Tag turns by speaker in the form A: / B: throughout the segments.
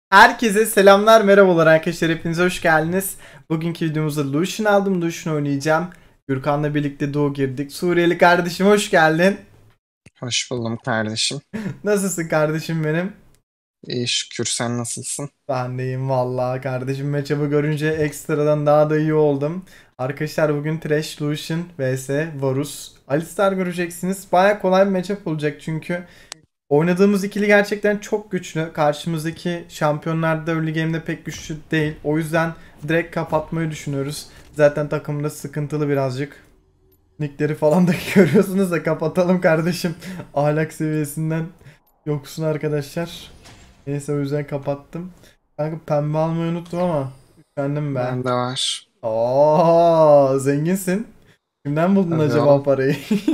A: Herkese selamlar, merhabalar arkadaşlar, hepiniz hoş geldiniz. Bugünkü videomuzda Lucian aldım, Lucian oynayacağım. Gürkan'la birlikte Doğu girdik. Suriyeli kardeşim hoş geldin.
B: Hoş buldum kardeşim.
A: Nasılsın kardeşim benim?
B: İyi şükür, sen nasılsın?
A: Ben de iyiyim vallahi kardeşim, matchup'ı görünce ekstradan daha da iyi oldum. Arkadaşlar bugün Thresh, Lucian vs Varus. Alistar göreceksiniz. Baya kolay bir matchup olacak çünkü oynadığımız ikili gerçekten çok güçlü. Karşımızdaki şampiyonlar da early game'de pek güçlü değil. O yüzden direkt kapatmayı düşünüyoruz. Zaten takımda sıkıntılı birazcık. Nickleri falan da görüyorsunuz da kapatalım kardeşim. Ahlak seviyesinden yoksun arkadaşlar. Neyse, o yüzden kapattım. Kanka pembe almayı unuttum ama üşendim be.
B: Bende var.
A: Oo, zenginsin. Kimden buldun
B: Tabii
A: acaba
B: oğlum.
A: parayı?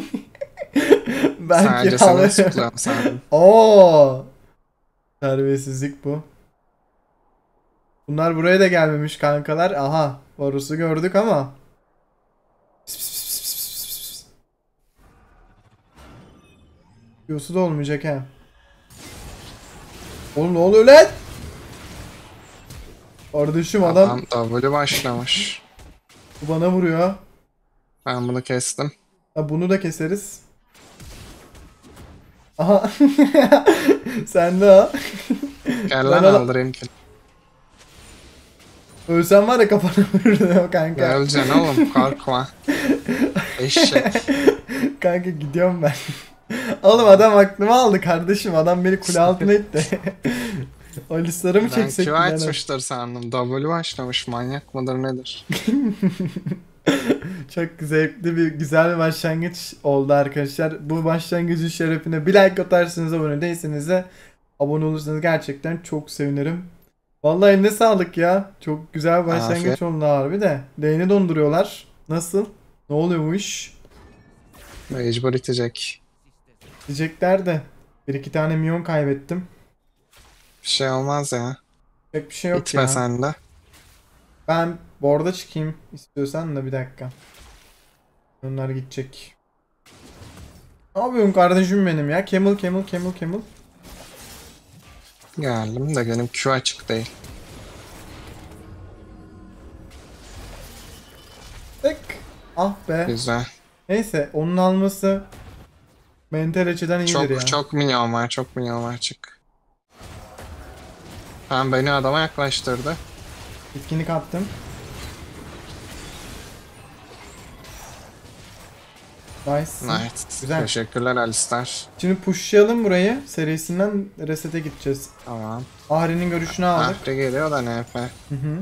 A: Ben
B: Sadece sana
A: kiralıyorum.
B: açıklıyorum sandım.
A: Oo, terbiyesizlik bu. Bunlar buraya da gelmemiş kankalar. Aha, Varus'u gördük ama. Pis pis pis pis pis pis pis. Yosu da olmayacak ha. Oğlum ne oluyor lan? Kardeşim adam
B: Adam W başlamış.
A: bu bana vuruyor.
B: Ben bunu kestim.
A: Ha, bunu da keseriz. Aha. Sen de ha.
B: Gel
A: Ben
B: lan
A: ala...
B: aldırayım ki.
A: Ölsem var ya kafana vururdum
B: Ne
A: kanka.
B: öleceksin oğlum, korkma. Eşek.
A: Kanka gidiyorum ben. Oğlum adam aklımı aldı kardeşim. Adam beni kule altına itti. O listeleri mı
B: Ben Q
A: çeksek birader?
B: açmıştır sandım. W başlamış, manyak mıdır nedir?
A: Çok zevkli bir güzel bir başlangıç oldu arkadaşlar. Bu başlangıcın şerefine bir like atarsınız, abone değilseniz de abone olursanız gerçekten çok sevinirim. Vallahi eline sağlık ya. Çok güzel bir
B: Afiyet.
A: başlangıç oldu harbi de. Lane'i donduruyorlar. Nasıl? Ne oluyor bu iş?
B: Mecbur itecek.
A: Diyecekler de. Bir iki tane minyon kaybettim.
B: Bir şey olmaz ya.
A: Pek bir şey yok
B: İtme
A: ya.
B: sen de.
A: Ben board'a çıkayım istiyorsan da bir dakika. Onlar gidecek. Ne yapıyorsun kardeşim benim ya? Camel camel camel camel.
B: Geldim de benim Q açık değil.
A: Tık. Ah be.
B: Güzel.
A: Neyse, onun alması mental açıdan iyidir
B: Çok
A: ya.
B: çok minyon var, çok minyon var, çık. Beni adama yaklaştırdı.
A: Bitkinlik attım. Nice'sın.
B: Nice.
A: Güzel.
B: Teşekkürler Alistar.
A: Şimdi pushlayalım burayı. Serisinden reset'e gideceğiz.
B: Tamam.
A: Ahri'nin görüşünü aldık.
B: Ahri geliyor da NF.
A: Hı hı.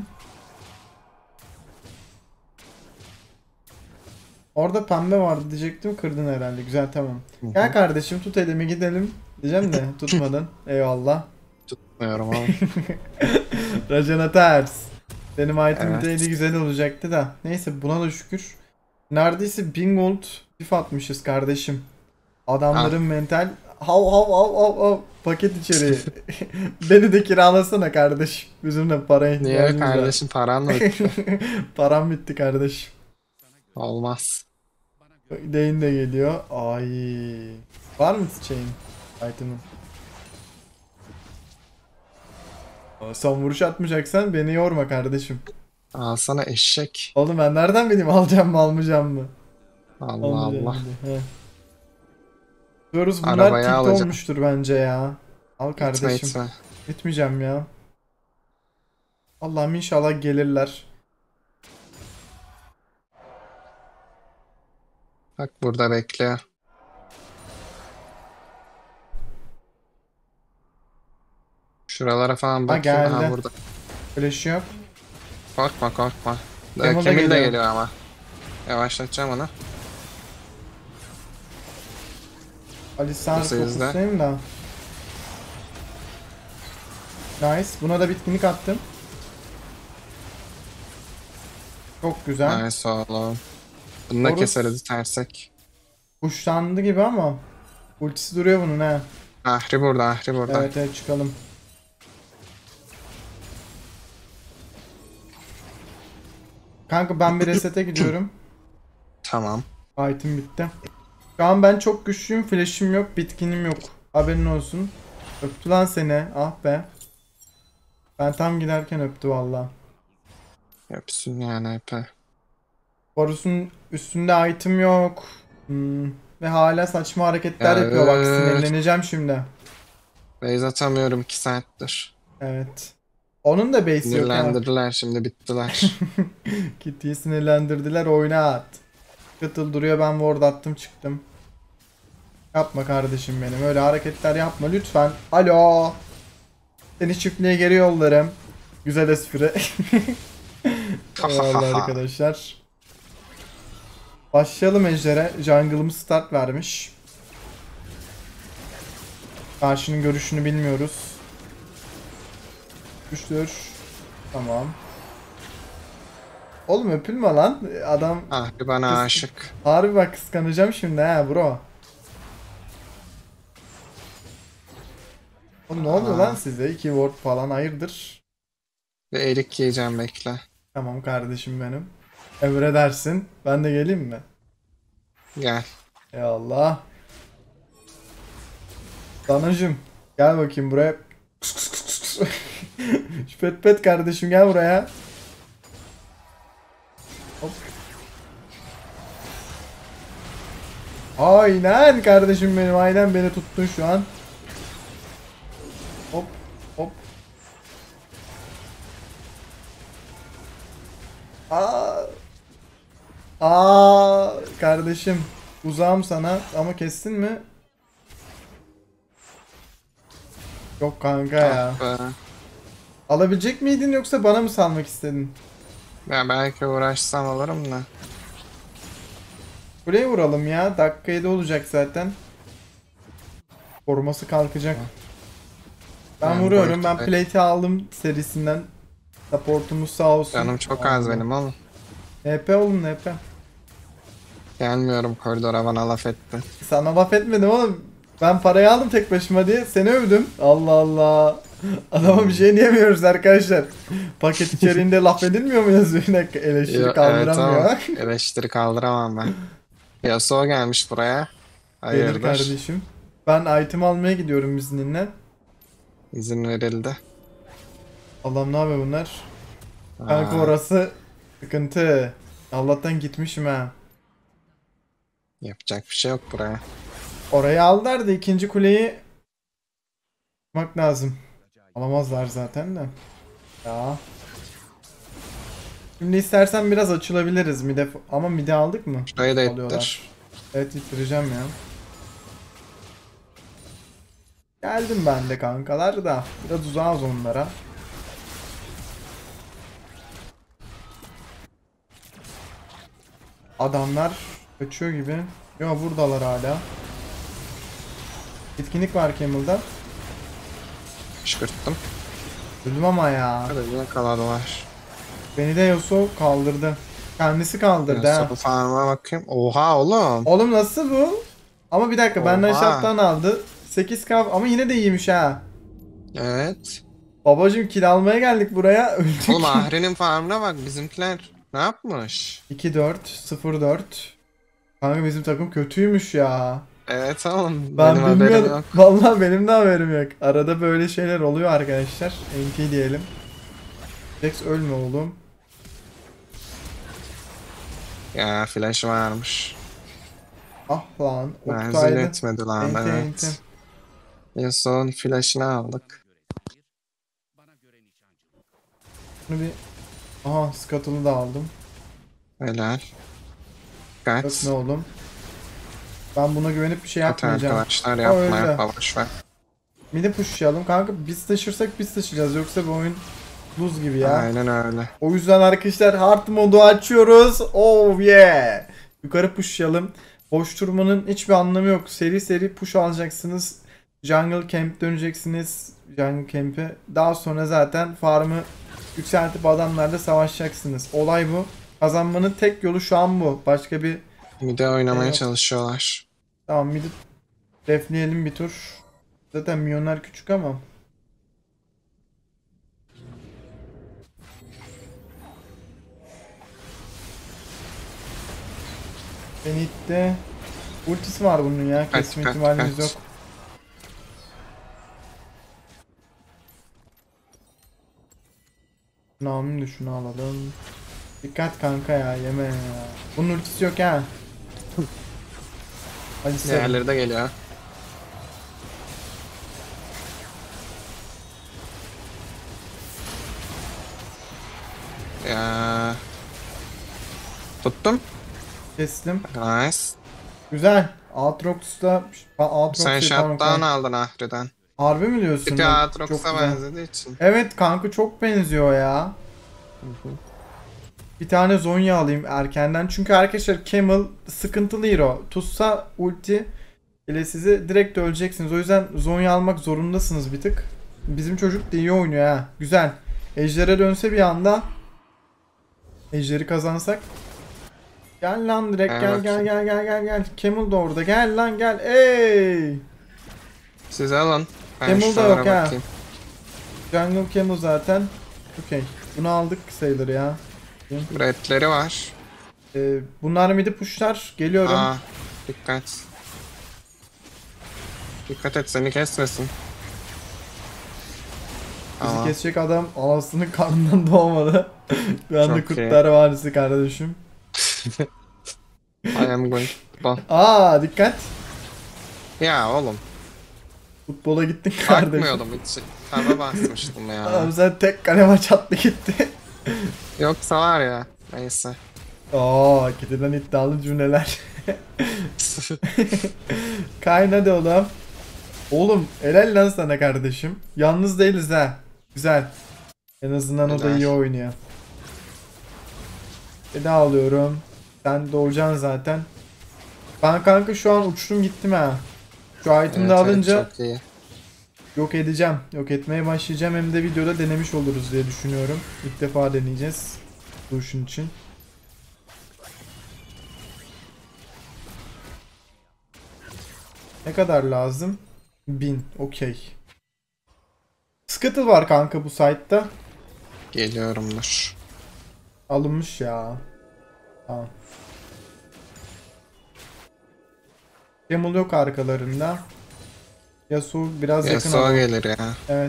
A: Orada pembe vardı diyecektim. Kırdın herhalde. Güzel, tamam.
B: Hı
A: Gel
B: hı.
A: kardeşim, tut elimi gidelim. Diyeceğim de tutmadın. Eyvallah.
B: Tutmuyorum oğlum.
A: Racona ters. Benim item
B: Evet.
A: de güzel olacaktı da. Neyse, buna da şükür. Neredeyse 1000 gold diff atmışız kardeşim.
B: Al.
A: Adamların mental hav hav hav hav hav paket içeriği. Beni de kiralasana kardeşim. Bizim de paraya
B: Niye
A: ihtiyacımız var.
B: kardeşim, paran mı bitti?
A: Param bitti kardeşim.
B: Olmaz.
A: Dane de geliyor. Ay. Var mı şeyin? Item'ın. Son vuruş atmayacaksan beni yorma kardeşim.
B: Alsana eşek.
A: Oğlum ben nereden bileyim alacağım mı almayacağım mı?
B: Allah
A: Almayacağım
B: Allah.
A: diye. He. Diyoruz, bunlar
B: Arabayı
A: tilt
B: alacağım.
A: olmuştur bence ya. Al
B: İtme
A: kardeşim.
B: itme.
A: Gitmeyeceğim ya. Allah'ım inşallah gelirler.
B: Bak burada bekliyor. Şuralara falan
A: Ha,
B: bakayım. Aha
A: geldi.
B: burada.
A: Flash yok.
B: Korkma korkma.
A: Camel da
B: Kemil de
A: geliyor.
B: geliyor ama. Yavaşlatacağım onu.
A: Alistar
B: Hızlı hızlı.
A: fokuslayayım da. Nice. Buna da bitkinlik attım. Çok güzel.
B: Nice oğlum. Bunu da
A: Horus
B: keseriz tersek.
A: kuşlandı gibi ama ultisi duruyor bunun ha.
B: Ahri burada, Ahri burada.
A: Evet evet, çıkalım. Kanka ben bir resete gidiyorum.
B: Tamam.
A: Item bitti. Şu an ben çok güçlüyüm. Flash'im yok. Bitkinim yok. Haberin olsun. Öptü lan seni. Ah be. Ben tam giderken öptü valla.
B: Öpsün yani epey.
A: Varus'un üstünde item yok. Ve hala saçma hareketler
B: Ya
A: yapıyor bak, sinirleneceğim şimdi.
B: base atamıyorum 2 saattir.
A: Evet. Onun da base'i yok ha.
B: Sinirlendirdiler şimdi bittiler.
A: Kitty'yi sinirlendirdiler, oyuna at. Kıtıl duruyor, ben ward attım çıktım. Yapma kardeşim benim, öyle hareketler yapma lütfen. Alo. Seni çiftliğe geri yollarım. Güzel espri. Eyvallah arkadaşlar. Başlayalım ejdere. Jungle'ımız start vermiş. Karşının görüşünü bilmiyoruz. Düştür. Tamam. Oğlum öpülme lan. Adam
B: Ahri bana aşık.
A: harbi bak, kıskanacağım şimdi ha bro. Oğlum ne oluyor lan size? 2 ward falan, hayırdır?
B: Ve erik yiyeceğim bekle.
A: Tamam kardeşim benim. Emredersin. Ben de geleyim mi?
B: Gel.
A: Eyvallah. Danacım. Gel bakayım buraya. Şu pet pet kardeşim, gel buraya. Hop. Aynen kardeşim benim. Aynen beni tuttun şu an. Hop. Hop. Aa. Aa kardeşim. Uzağım sana ama kestin mi? Yok kanka ya.
B: Ah be.
A: Alabilecek miydin yoksa bana mı salmak istedin?
B: Ben belki uğraşsam alırım da.
A: Buraya vuralım ya. Dakika 7 olacak zaten. Koruması kalkacak. Ben
B: Ben
A: vuruyorum. Ben
B: boyut-
A: plate'i aldım serisinden. Supportumuz sağ olsun.
B: Canım çok az benim oğlum.
A: NP oğlum, NP.
B: Gelmiyorum koridora, bana laf etti.
A: Sana laf etmedim oğlum. Ben parayı aldım tek başıma diye seni övdüm. Allah Allah. Adama bir şey diyemiyoruz arkadaşlar. Paket içeriğinde laf edilmiyor mu yazıyor? Bir dakika, eleştiri
B: Evet
A: kaldıramıyor.
B: ama eleştiri kaldıramam ben. Yasuo gelmiş buraya.
A: Gelir
B: Hayırdır?
A: kardeşim. Ben item almaya gidiyorum izninle.
B: İzin verildi.
A: Allah'ım ne yapıyor bunlar? Kanka
B: Aa,
A: orası sıkıntı. Allah'tan gitmişim ha.
B: yapacak bir şey yok buraya.
A: Orayı aldılar da ikinci kuleyi tutmak lazım. Alamazlar zaten de. Ya. Şimdi istersen biraz açılabiliriz mide, ama mide aldık mı?
B: Şurayı da
A: Alıyorlar.
B: ittir.
A: Evet, ittireceğim ya. Geldim ben de kankalar da biraz uzağız onlara. Adamlar kaçıyor gibi. Yo, buradalar hala. Etkinlik var Camel'da.
B: Kışkırttım.
A: Öldüm ama ya.
B: Hadi yine kaladılar.
A: Beni de Yasuo kaldırdı. Kendisi kaldırdı ha.
B: Yasuo farm'a bakayım. Oha oğlum.
A: Oğlum nasıl bu? Ama bir dakika, benden
B: Oha.
A: şarttan aldı. 8k ama yine de iyiymiş ha.
B: Evet.
A: Babacım kill almaya geldik buraya. Öldük.
B: Oğlum Ahri'nin farmına bak, bizimkiler ne yapmış?
A: 2-4 0-4. Kanka bizim takım kötüymüş ya.
B: Evet oğlum,
A: Ben
B: benim haberim
A: bilmiyordum.
B: yok.
A: Vallahi benim de haberim yok. Arada böyle şeyler oluyor arkadaşlar. NT diyelim. Jax ölme oğlum.
B: Ya flash varmış.
A: Ah lan.
B: Menzil
A: Oktay'dı.
B: etmedi lan,
A: NT
B: evet.
A: NT.
B: Yasuo'nun flash'ını aldık.
A: Bunu bir... Aha, Scuttle'ı da aldım.
B: Helal.
A: Yok
B: Kaç.
A: ne oğlum. Ben buna güvenip bir şey
B: Kötü
A: yapmayacağım.
B: arkadaşlar,
A: O
B: yapma
A: öyle.
B: yapma, boşver.
A: Midi pushlayalım kanka, biz taşırsak biz taşıyacağız, yoksa bu oyun buz gibi ya.
B: Aynen öyle.
A: O yüzden arkadaşlar hard modu açıyoruz. Oh yeah. Yukarı pushlayalım. Boş durmanın hiçbir anlamı yok. Seri seri push alacaksınız. Jungle camp döneceksiniz. Jungle camp'e. Daha sonra zaten farmı yükseltip adamlarla savaşacaksınız. Olay bu. Kazanmanın tek yolu şu an bu. Başka bir...
B: Mide oynamaya
A: Yok.
B: çalışıyorlar.
A: Tamam, midi defleyelim bir tur. Zaten milyonlar küçük ama. Beni itti. Ultisi var bunun ya.
B: Kaç,
A: Kesme
B: kaç,
A: ihtimalimiz
B: kaç.
A: yok. Şunu alayım da şunu alalım. Dikkat kanka ya, yeme ya. Bunun ultisi yok ha. Hadi sen.
B: Diğerleri de geliyor. Ya. Tuttum.
A: Kestim.
B: Nice.
A: Güzel. Aatrox'ta
B: Sen shutdown aldın Ahri'den.
A: Harbi mi diyorsun?
B: Bir de
A: Bak, çok
B: Aatrox'a
A: güzel.
B: benzediği için.
A: Evet kanka, çok benziyor ya. Bir tane Zonya alayım erkenden. Çünkü arkadaşlar Camel sıkıntılı hero. Tutsa ulti ile sizi direkt öleceksiniz. O yüzden Zonya almak zorundasınız bir tık. Bizim çocuk da iyi oynuyor ha. Güzel. Ejder'e dönse bir anda. Ejder'i kazansak. Gel lan direkt, gel
B: Evet.
A: gel gel gel gel gel. Camel da orada. Gel lan gel. Ey!
B: Siz alın. Ben
A: Camel da
B: şuralara
A: yok ha.
B: bakayım.
A: Jungle Camel zaten. Okey. Bunu aldık sayılır ya.
B: Redleri var.
A: Bunlar midi pushlar. Geliyorum.
B: Aa, dikkat. Dikkat et seni kesmesin.
A: Bizi
B: Tamam.
A: kesecek adam anasının karnından doğmadı. Bir anda
B: Çok iyi.
A: Kurtlar Vadisi kardeşim.
B: I am going to.
A: Aa dikkat.
B: Ya oğlum.
A: Futbola gittin kardeşim.
B: Bakmıyordum hiç. Taba basmıştım ya.
A: Adam sen tek kale maç attı gitti.
B: Yoksa var ya. Neyse.
A: Oo, kediden iddialı cümleler. Kayn hadi oğlum. Oğlum helal lan sana kardeşim. Yalnız değiliz ha. Güzel. En azından o da
B: Güzel.
A: iyi oynuyor. Bir daha alıyorum. Sen doğacaksın zaten. Ben kanka şu an uçtum gittim ha. Şu item'ı da alınca
B: çok iyi.
A: yok edeceğim. Yok etmeye başlayacağım. Hem de videoda denemiş oluruz diye düşünüyorum. İlk defa deneyeceğiz. Lucian için. Ne kadar lazım? 1000. Okey. Scuttle var kanka bu site'da.
B: Geliyorumdur.
A: Alınmış ya. Tamam. Camel yok arkalarında. Yasuo biraz yakın
B: Yasuo
A: ama.
B: gelir ya.
A: Evet.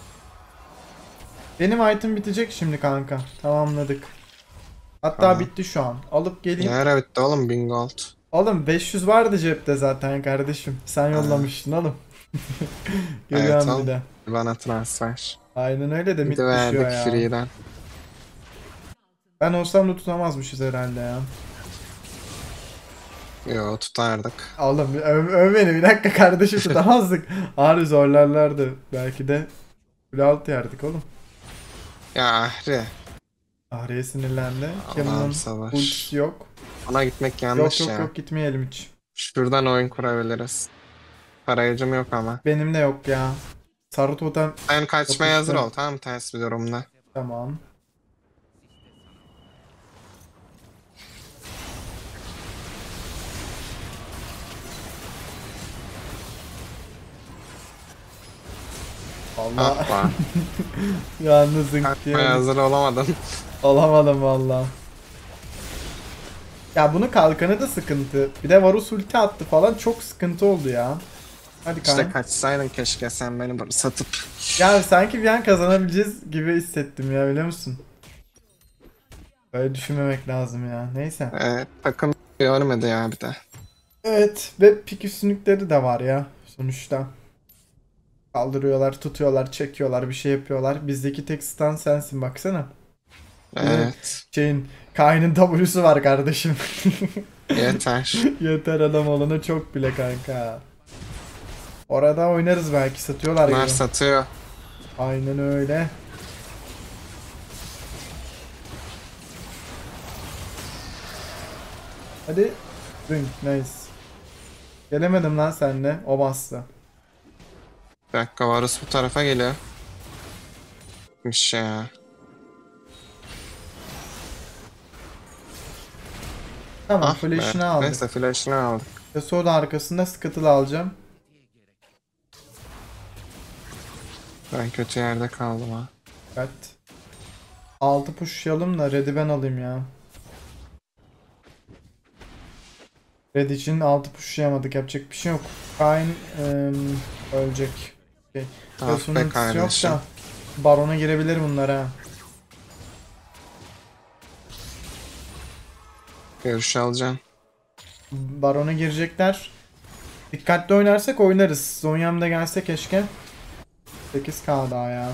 A: Benim item bitecek şimdi kanka. Tamamladık. Hatta
B: Tamam.
A: bitti şu an. Alıp geleyim.
B: Ne ara bitti oğlum 1000 gold.
A: Oğlum 500 vardı cepte zaten kardeşim. Sen yollamıştın oğlum. Geliyorum
B: Evet,
A: bir de.
B: Bana transfer.
A: Aynen öyle de
B: Bir
A: mid
B: de verdik
A: düşüyor ya.
B: free'den.
A: Ben olsam da tutamazmışız herhalde ya.
B: Yo tutardık.
A: Oğlum öv beni bir dakika kardeşim, tutamazdık. Ağrı zorlarlardı. Belki de kule altı yerdik oğlum.
B: Ya Ahri.
A: Ahri'ye sinirlendi.
B: Allah'ım
A: Kemal'ın
B: savaş.
A: ultisi yok.
B: Ona gitmek
A: Yok
B: yanlış
A: yok
B: ya.
A: yok, gitmeyelim hiç.
B: Şuradan oyun kurabiliriz. Parayıcım yok ama.
A: Benim de yok ya. Sarı totem.
B: Sen kaçmaya
A: Yok
B: hazır
A: işte.
B: ol tamam mı ters bir durumda.
A: Tamam. Allah.
B: Ah lan.
A: Yalnız zınk
B: Kaçmaya
A: diye.
B: hazır olamadın.
A: Olamadım valla. Ya bunun kalkanı da sıkıntı. Bir de Varus ulti attı falan, çok sıkıntı oldu ya. Hadi
B: İşte
A: kanka.
B: kaçsaydın keşke sen beni böyle satıp.
A: Ya sanki bir an kazanabileceğiz gibi hissettim ya, biliyor musun? Böyle düşünmemek lazım ya. Neyse.
B: Takım görmedi ya bir de.
A: Evet, ve pik üstünlükleri de var ya sonuçta. Kaldırıyorlar, tutuyorlar, çekiyorlar, bir şey yapıyorlar. Bizdeki tek stun sensin baksana.
B: Evet.
A: Kayn'ın W'su var kardeşim.
B: Yeter.
A: Yeter adam olana çok bile kanka. Orada oynarız belki, satıyorlar
B: Bunlar
A: gibi.
B: satıyor.
A: Aynen öyle. Hadi. Ding, nice. Gelemedim lan senle. O bastı.
B: Bir dakika Varus bu tarafa geliyor. Miş ya.
A: Tamam,
B: Ah be.
A: flash'ını aldık.
B: Neyse flash'ını aldık.
A: Yasuo da arkasında, Scuttle alacağım.
B: Ben kötü yerde kaldım ha.
A: Evet. 6 pushlayalım da red'i ben alayım ya. Red için 6 pushlayamadık, yapacak bir şey yok. Kayn ölecek. Okay.
B: Ah
A: Yasuo'nun
B: be
A: ultisi yok
B: kardeşim.
A: da Baron'a girebilir bunlar ha.
B: Görüş alacağım.
A: Baron'a girecekler. Dikkatli oynarsak oynarız. Zonya'm da gelse keşke. 8k daha ya.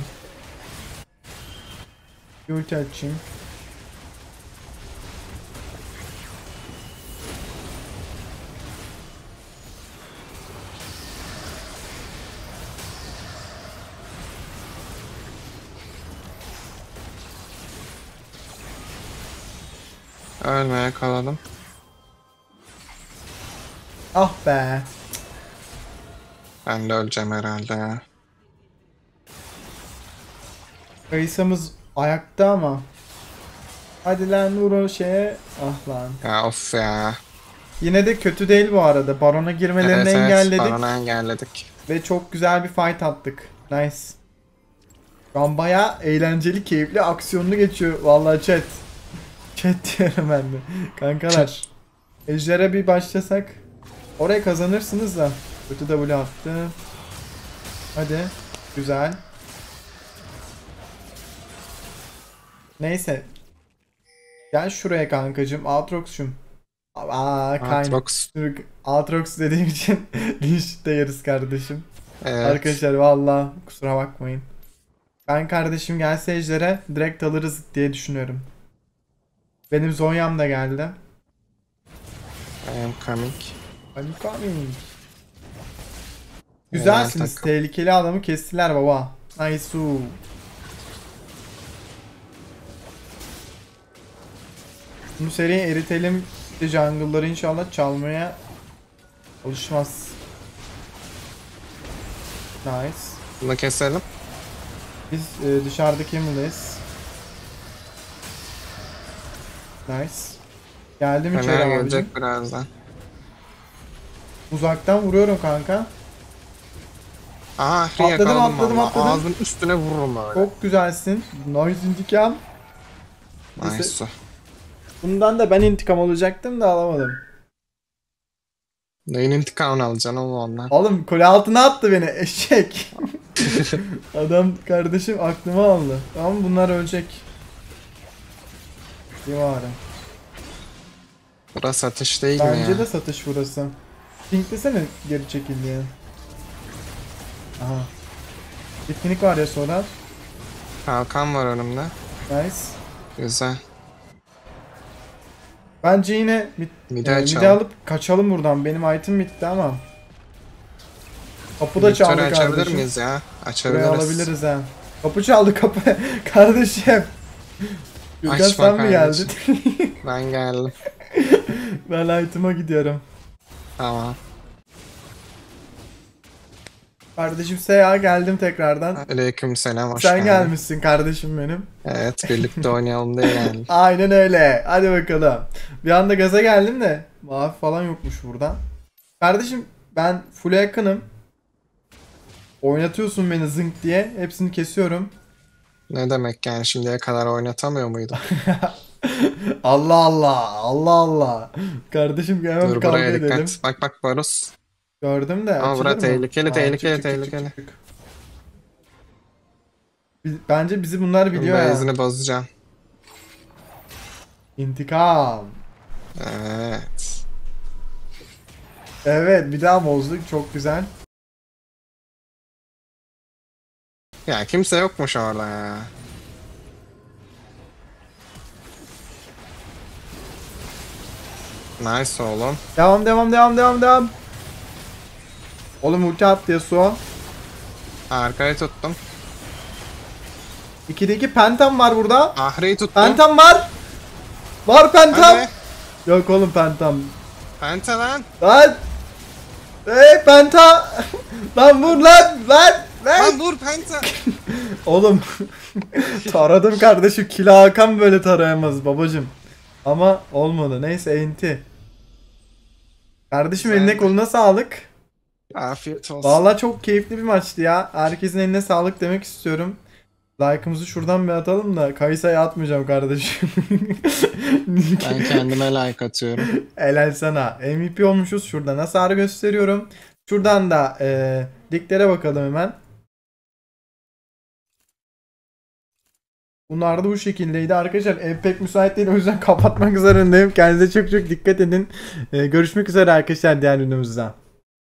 A: Bir ulti açayım.
B: Ölme, yakaladım.
A: Ah be.
B: Ben de öleceğim herhalde ya.
A: Kayısamız ayakta ama. Hadi lan vur o şeye. Ah lan.
B: Ya of ya.
A: Yine de kötü değil bu arada. Baron'a girmelerini
B: Evet, evet,
A: engelledik.
B: Baron'u engelledik.
A: Ve çok güzel bir fight attık. Nice. Şu an bayağı eğlenceli, keyifli, aksiyonlu geçiyor. Vallahi chat. Chat diyorum ben de. Kankalar. Ejder'e bir başlasak. Oraya kazanırsınız da. Kötü W attı. Hadi. Güzel. Neyse. Gel şuraya kankacım. Aatrox'cum.
B: Aatrox.
A: Aatrox dediğim için linç de yeriz kardeşim.
B: Evet.
A: Arkadaşlar valla kusura bakmayın. Ben kardeşim gelse Ejder'e direkt alırız diye düşünüyorum. Benim Zonya'm da geldi.
B: I am coming.
A: I'm coming. Güzelsiniz.
B: takım.
A: Tehlikeli adamı kestiler baba. Nice. Bu seriyi eritelim. İşte jungle'ları inşallah çalmaya alışmaz. Nice.
B: Bunu keselim.
A: Biz dışarıdaki Emily'yiz. Nice. Geldim içeri
B: Fener
A: abicim.
B: gelecek birazdan.
A: Uzaktan vuruyorum kanka.
B: Aha,
A: Atladım,
B: yakaladım
A: atladım,
B: valla.
A: atladım.
B: Ağzının üstüne vururum öyle.
A: Çok güzelsin. Nice intikam.
B: Nice.
A: Bundan da ben intikam alacaktım da alamadım.
B: Neyin intikamını alacaksın oğlum ondan?
A: Oğlum kule altına attı beni eşek. Adam kardeşim aklımı aldı. Tamam bunlar ölecek. İyi var.
B: Burası satış değil mi
A: Bence
B: ya?
A: de satış burası. Pinklesene geri çekildi ya. Aha. Bitkinlik var ya sonra.
B: Kalkan var önümde.
A: Nice.
B: Güzel.
A: Bence yine
B: Midi
A: midi
B: açalım.
A: alıp kaçalım buradan. Benim item bitti ama. Kapı da
B: Victor'u
A: çaldı
B: açabilir
A: kardeşim.
B: miyiz ya?
A: Buraya
B: Açabiliriz.
A: alabiliriz ha. Kapı çaldı kapı. Kardeşim. Gürkan
B: Açma
A: sen mi
B: kardeşim.
A: geldin?
B: Ben geldim.
A: Ben item'a gidiyorum.
B: Tamam.
A: Kardeşim Seya geldim tekrardan.
B: Aleykümselam, hoş
A: Sen
B: geldin.
A: gelmişsin kardeşim benim.
B: Evet, birlikte oynayalım diye geldim.
A: Aynen öyle. Hadi bakalım. Bir anda gaza geldim de. Mavi falan yokmuş burada. Kardeşim ben full'e yakınım. Oynatıyorsun beni zınk diye. Hepsini kesiyorum.
B: Ne demek yani, şimdiye kadar oynatamıyor muydum?
A: Allah Allah. Allah Allah. Kardeşim hemen
B: Dur,
A: bir kavga
B: buraya
A: edelim.
B: dikkat. Bak bak Varus.
A: Gördüm de
B: Ama
A: açılır
B: bura
A: mı?
B: tehlikeli,
A: Aa,
B: tehlikeli,
A: çık, çık, çık, çık,
B: tehlikeli.
A: çık, çık. Bence bizi bunlar biliyor ya.
B: Base'ini bozacağım.
A: İntikam.
B: Evet.
A: Evet bir daha bozduk. Çok güzel.
B: Ya kimse yokmuş orada ya. Nice oğlum.
A: Devam devam devam devam devam. Oğlum ulti attı Yasuo.
B: Arkayı tuttum.
A: 2'de 2 pentam var burada.
B: Ahri'yi tuttum.
A: Pentam var. Var pentam.
B: Hadi.
A: Yok oğlum pentam.
B: Penta lan.
A: Lan. Hey penta. Lan vur lan. Lan.
B: Lan vur Penta.
A: Oğlum. Taradım kardeşim. Kila Hakan böyle tarayamaz babacım. Ama olmadı. Neyse enti. Kardeşim eline
B: Güzeldi.
A: koluna sağlık.
B: Afiyet olsun.
A: Vallahi çok keyifli bir maçtı ya. Herkesin eline sağlık demek istiyorum. Like'ımızı şuradan bir atalım da Kayısa'ya atmayacağım kardeşim.
B: Ben kendime like atıyorum.
A: Helal sana. MVP olmuşuz şurada. Hasarı gösteriyorum. Şuradan da liglere bakalım hemen. Bunlar da bu şekildeydi. Arkadaşlar ev pek müsait değil, o yüzden kapatmak zorundayım. Kendinize çok çok dikkat edin. Görüşmek üzere arkadaşlar diğer videomuzda.